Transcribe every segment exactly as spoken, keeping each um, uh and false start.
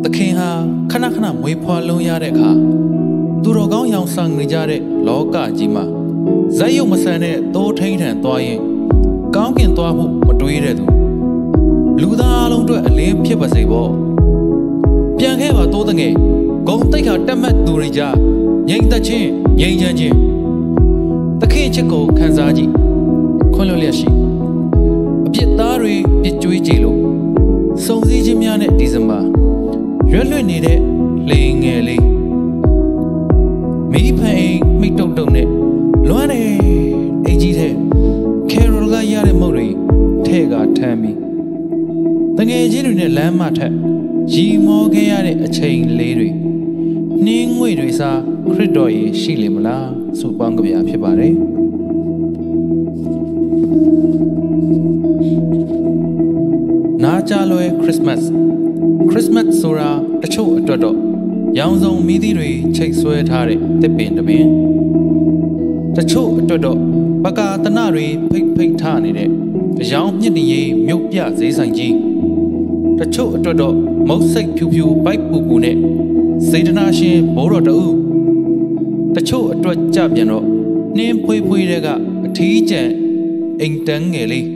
The king ha Kanakana Wipa Yareka Durogong Yang Sang Nijare Loka Jima Zayu Masane Do Tain and Toy Gonkin Toahu Madridu Luda along to a limp Pipasebo Pianheva Todange Gong take a Tamat Durija Yang the chin Yang Janjin The king Chico Kanzaji Kololiashi Pietari Pituijilo Sonzi Jimiane December Really need it, laying early. Me paying, me don't do it. Luane, Agite, Carol Gayari Mori, Tega Tammy. The Gajin in the Lamata, G. Morgayari, a chain lady. Ning Widrisa, Cridoi, Shilimla, Subangavia Pibare. Nachaloe Christmas. Christmas Sura, the Cho Dodo, Yangzong Midiri, Chase Sweat Harry, the Pin the Bin. The Cho Dodo, Baka Tanari, Pig Pig Tan in it, the Yang Yidi, Mupia, Zizanji. The Cho Dodo, most sick Pew Pew, Bike Bubune, Sadanashi, Boro the U. The Cho Dot Jabiano, name Pui Puiga, a teacher, Intangeli.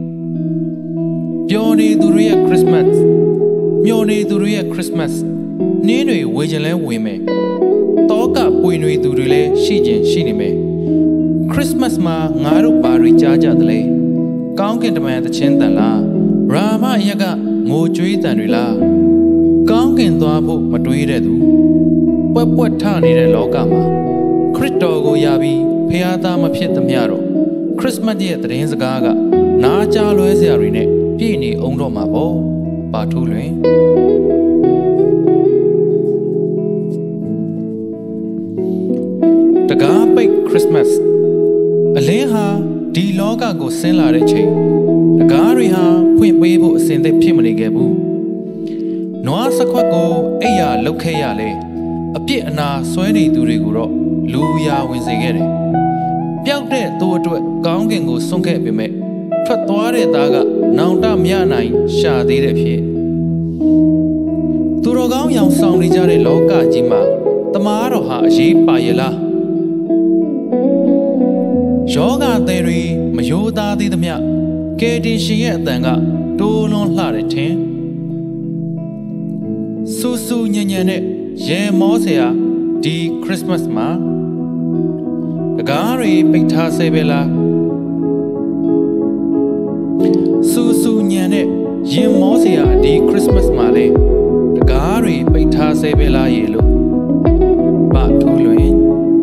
Pioni Duria Christmas. Mione Duria Christmas. Nene Wajale Wime. Toka Puinui Durile, Shijin Shinime. Christmas ma Naru Bari Jaja Dele. Gonkin demand the Chintala. Rama Yaga, Mojui Tanrila. Gonkin Dwapo Madridu. What what tani de Logama? Critogo Yabi, Piata Mapit the Miaro. Christmas yet the Gaga. Naja Loesiarine, Pini Ondo Mabo. Batulin The Garby Christmas Aleha, D Loga go Sela Reche. The Gariha, Point Wabo send the Pimini Gabu. Noa Saquago, Aya Lokeale, a Pietna, Swedi Duriguro, Luya Winzigere. Piaute to a Gonging go Sunke Bime. Tware Daga, Nanda Mianai, Shadi Refi. Turogam Yang Song Rijare Loka Jima, Tamaroha, She Payela Shoga Deri, Mayoda di the Mia, Katie Shia Danga, Dolon Laritin Susu Nyane, Ye Mosea, D. Christmas Ma The Gari Picta Sebela. Susu Nyane, Jim Mosia, D. Christmas Male, the Gari, Beta Sebela Yellow, Batuluin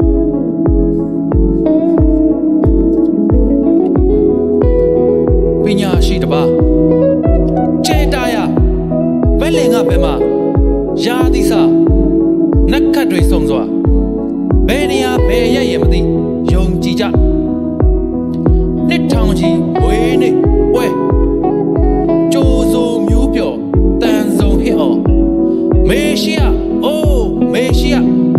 Pinya Shidaba Chetaya, Welling up Emma, Yadisa, Nakadri Songzwa, Benia Beya Yemdi, Young Jija Nitangi, Wene. Where? Jozo Mupio, Danzo Hill, Meshia, oh, Meshia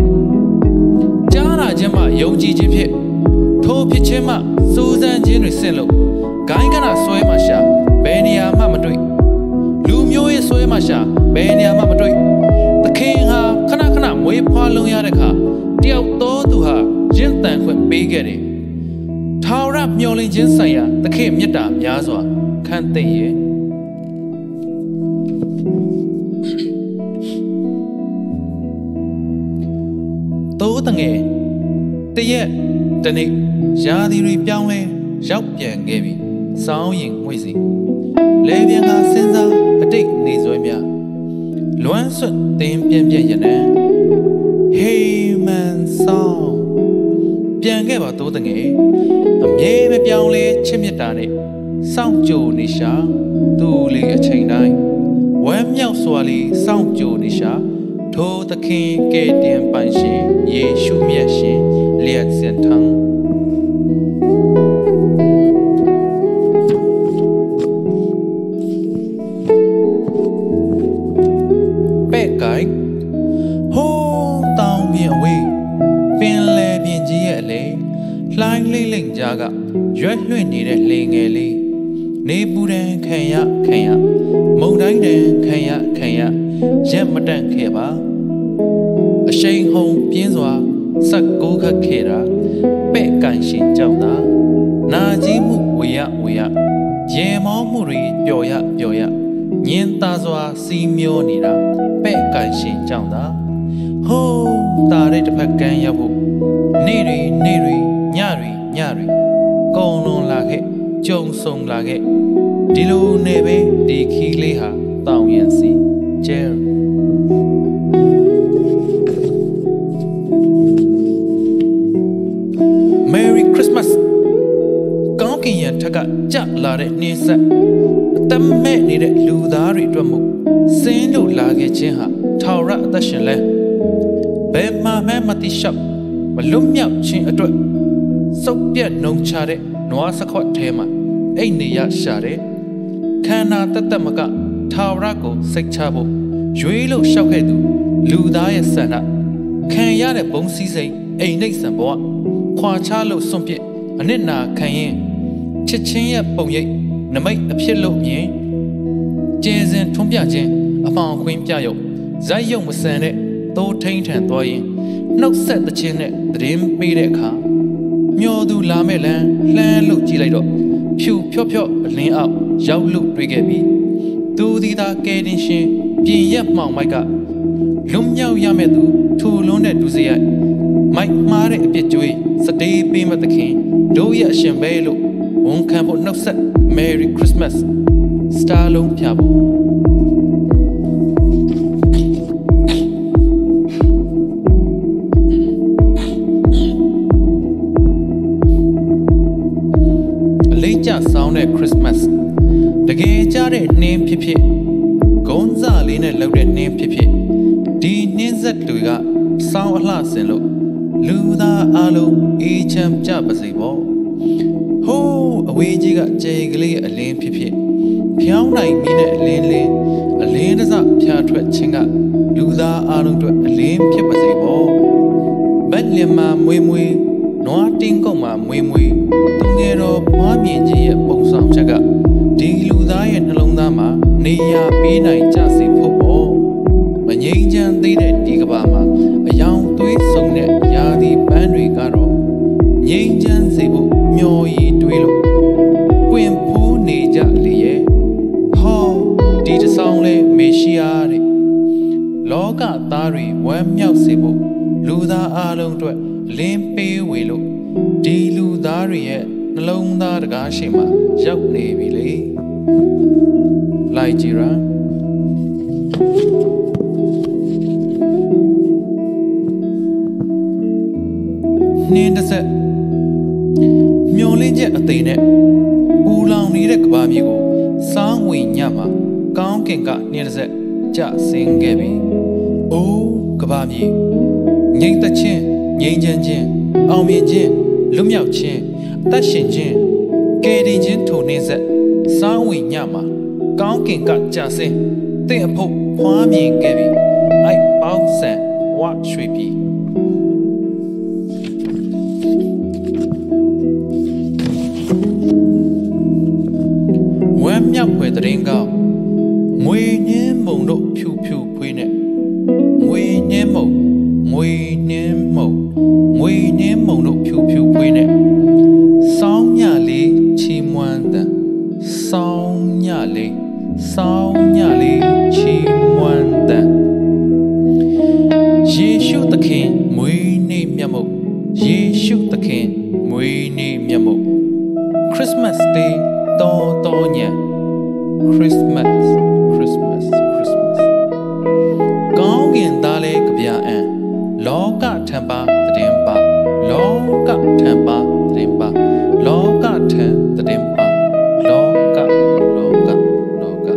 Jana Jama, Yoji Jipi, Topi Chema, Susan Jenny Selo, Gaingana Soemasha, Benia Mamadui, Lumio Soemasha, Benia Mamadui, the king ha, Kanakana, Wepa Yareka, dear Totuha, Jintan when Bigari. Taura Myolin Jinsaya, the king Yata, Yazwa, can't they ye? Totange, the ye, the nick, Jadi Ripianle, Xiaopian Gaby, Sounding Wizzy. Levianga Senza, a dick Nizoimia. Luansu, the Impian Yana. Hey man, song. Piangeva Totange. Ye Pianle Chimitani, Sound Joe Nisha, Do Lee a chain nine. When Yao Swali, Sound Joe Nisha, told the king Gatian Banshi, Ye Shumyashi, Liat Sentang. Bad guy, hold down me away, Pinle Pinji. Flying Ling Jaga, Juan needed Ling Eli, Nebudan Kaya Kaya, Modan Kaya Kaya, jet မတန့်ခဲ့ပါအရှိန်ဟုန်ပြင်းစွာစက်ကိုးခတ်ခဲ့တာပဲ့ကန်ရှင်ကြောင့်သာနာကြီးမှုဝေရဝေရရေမောမှုတွေပျော်ရပျော်ရညင်သားစွာစီမျောနေတာပဲ့ကန်ရှင်ကြောင့်သာဟိုးတာတဲ့တစ်ဖက်ကန်းရောက်ဖို့နေ့တွေနေ့တွေညတွေညတွေကုံလွန်လာခဲ့ကြုံဆုံလာခဲ့ဒီလိုနဲ့ပဲဒီခီးလေးဟာတောင်ရင်စီကျဲMerry Christmas ကောင်းကင်ရထက်ကကြလာတဲ့နှင်းဆက်အသက်မဲ့နေတဲ့လူသားတွေအတွက်မို့စင်းလို့လာခဲ့ခြင်းဟာထာဝရအသက်ရှင်လဲဘယ်မှမှမတိရှောက်မလွတ်မြောက်ခြင်းအတွက်စုပ်ပြတ်နှုံချတဲ့နွားစခွက်ထဲမှာအိတ်နေရရှာတဲ့ခန္ဓာတသက်မကထာဝရကိုစိတ်ချဖို့ရွေးလို့ရှောက်ခဲ့သူလူသားရဲ့ဆန္ဒခံရတဲ့ဘုံစည်းစိမ်အိမ်နှိပ်စံဘဝခွာချလို့စွန့်ပစ်အနစ်နာခံရင်ချစ်ချင်းရဲ့ပုံရိပ်နမိတ်အဖြစ်လို့မြင်ကျဲစင်ထွန်းပြခြင်းအပေါင်ခွင်းပြရုပ်ဇက်ရုံမဆန်တဲ့သိုးထိန်ထန်သွားရင်နှုတ်ဆက်သခြင်းနဲ့သတင်းပေးတဲ့အခါမျောသူလာမဲ့လမ်းလှမ်းလို့ကြည့်လိုက်တော့ဖြူဖြော့ဖြော့အလင်းအောက်ရောက်လို့တွေ့ခဲ့ပြီးသူဒီသာကဲတင်ရှင်ပြင်ရက်မှောင်မိုက်ကလွန်မြောက်ရမဲ့သူထူလွန်းတဲ့ဒုစရိုက်မိုက်မှားတဲ့အပြစ်ကြွေးစတေးပေးမသခင်တို့ရဲ့အရှင်ပဲလို့ဝန်ခံဖို့နှုတ်ဆက် Merry Christmas Star လုံးဖြာဖို့အလေးကျဆောင်တဲ့ Christmas တကယ်ကြတဲ့နှင်းဖြစ်ဖြစ်ဂုံးစားလေးနဲ့လှုပ်တဲ့နှင်းဖြစ်ဖြစ်ဒီနှင်းဆက်တွေကစောင်းအလှဆင်လို့လူသားအလုံးအေးချမ်းကြပါစေပေါ့ဟိုးအဝေးကြီးကကြဲကလေးအလင်းဖြစ်ဖြစ်ဖြောင်းနိုင်မိတဲ့အလင်းလင်းအလင်းတစဖြာထွက်ခြင်းကလူသားအလုံးအတွက်အလင်းဖြစ်ပါစေပေါ့ဗက်လင်မှာမွေးမွေးနွားတင်းကုတ်မှာမွေးမွေးသူငယ်တော်ဖွားမြင်ခြင်းရဲ့ပုံဆောင်ချက်ကဒီလူသားရဲ့နှလုံးသားမှာနေရာပေးနိုင်ကြစေဖို့ပေါ့မငြိမ်းချမ်းသေးတဲ့ဒီကမ္ဘာမှာအယောင်သွေးဆုံတဲ့ယာဒီပန်းတွေကတော့ငြိမ်းချမ်းစေဖို့မျော်ရည်တွေးလို့ပွင့်ဖူးနေကြလေရဲ့ဟောဒီတဆောင်လဲမေရှိယာတဲ့လောကသားတွေဝမ်းမြောက်စေဖို့လူသားအလုံးအတွက်လင်းပေးဝေလို့ဒီလူသားတွေရဲ့နှလုံးသားတကားရှိမှရောက်နေပြီလေလိုက်ကြည့်ရနှင်းတစ်ဆက်မျောလင်းချက်အသိနဲ့ပူလောင်နေတဲ့ကဘာမြေကိုစောင်းဝင်ညမှာကောင်းကင်ကနှင်းတစ်ဆက်ကျဆင်းခဲ့ပြီ။အိုးကဘာမြေငြိမ်သက်ခြင်းငြိမ်းချမ်းခြင်းအောင်မြင်ခြင်းလွတ်မြောက်ခြင်းအသက်ရှင်ခြင်းကယ်တင်ခြင်းထိုနှင်းဆက်စောင်းဝင်ညမှာကောင်းကင်ကကျဆင်းတင့်အဖို့ဖွားမြင်ခဲ့ပြီ။အိုက်ပေါင်းဆန်ဝါရွှေပြီဝမ်းမြောက်ဖွယ်တရင်ကောင်းငွေနှင်းမုံတို့ဖြူဖြူဖွေးနဲ့ငွေနှင်းမုံငွေနှင်းမုံငွေနှင်းမုံတို့ဖြူဖြူဖွေးနဲ့စောင်းညလေးချီးမွမ်းတဲ့စောင်းညလေးစောင်းညလေးချီးမွမ်းတဲ့ယေရှုသခင်မွေးနေ့မြတ်မုတ်ယေရှုသခင်မွေးနေ့မြတ်မုတ် Christmas Day တော်တော်ည Christmas Christmas Christmas ကောင်းကင်သားလေးကြပြအံလောကထံပါတည်ပါလောကထံပါတည်ပါလောကထံတည်ပါလောကလောကလောက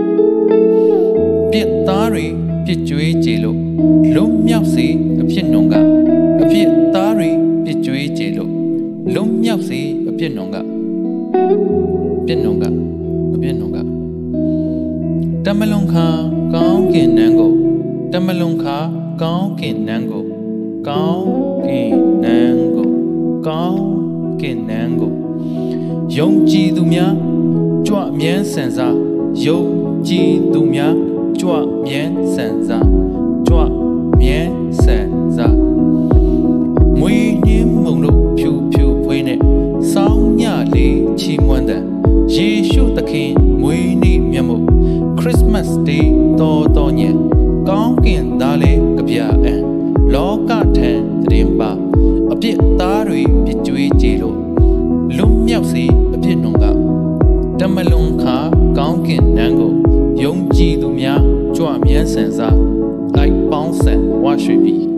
ပြစ်သားတွေပြစ်ကြွေးကြလို့လွတ်မြောက်စေအဖြစ်နှုံကအဖြစ်သားတွေပြစ်ကြွေးကြလို့လွတ်မြောက်စေအဖြစ်နှုံကပြစ်နှုံကအပြစ်နှုံကတမလွန်ခါကောင်းကင်နန်းကိုတမလွန်ခါကောင်းကင်နန်းကိုကောင်းကင်နန်းကိုကောင်းကင်နန်းကိုယုံကြည်သူများကြွမြန်းဆန်စားယုံကြည်သူများကြွမြန်းဆန်စာကြွမြန်းဆန်စာမွေနှင်းမုံတို့ဖြူဖြူဖွေးနဲ့စောင်းညလေးချီးမွမ်းတဲ့ယေရှုသခင်မွေးနေ့မြတ်မို့ Christmas Day တော်တော်ညံကောင်းကင်သားလေးကြပြအံလောကထံတရင်ပါအပြစ်သားတွေပြကြွေးကြည်လို့လွတ်မြောက်စေအပြစ်နှုံကတမလွန်ခါကောင်းကင်နန်းကိုယုံကြည်သူများကြွမြန်းဆန်စားအိုက်ပေါင်းဆန်ဝါရွှေပြီ